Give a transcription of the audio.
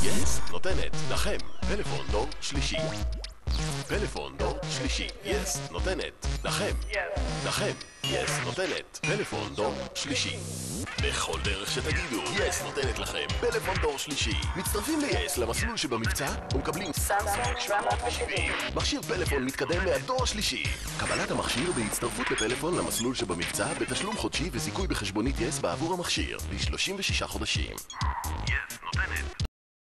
יס נותנת לכם פלאפון דור שלישי. פלאפון דור שלישי. יס נותנת לכם יס נותנת פלאפון דור שלישי. בכל דרך שתגידו, יס נותנת לכם פלאפון דור שלישי. מצטרפים ל-YES למסלול שבמבצע ומקבלים סמסונג 770, מכשיר פלאפון מתקדם מהדור השלישי. קבלת המכשיר בהצטרפות לפלאפון למסלול שבמבצע בתשלום חודשי וזיכוי בחשבונית YES בעבור המכשיר ל-36 חודשים. יס נותנת